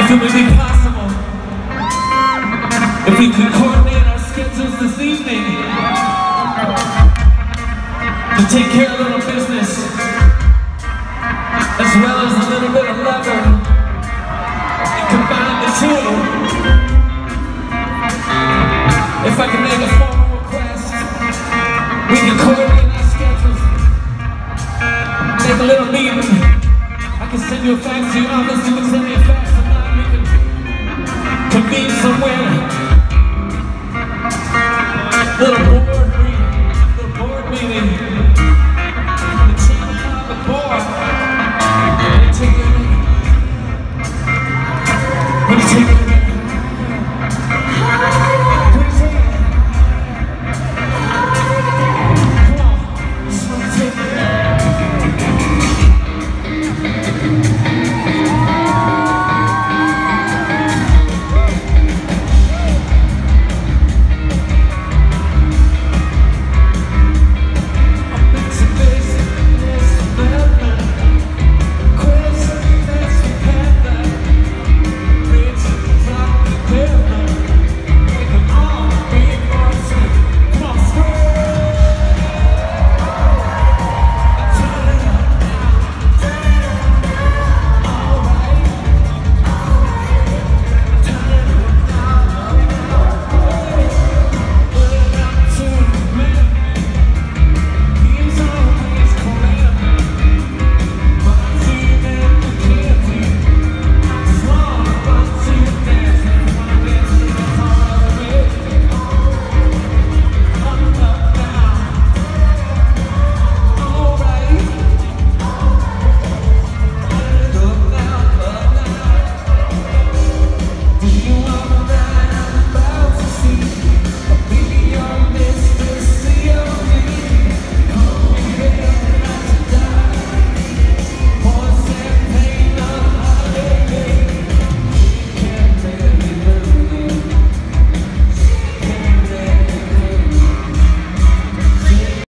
if it would be possible, if we could coordinate our schedules this evening to take care of a little business as well as the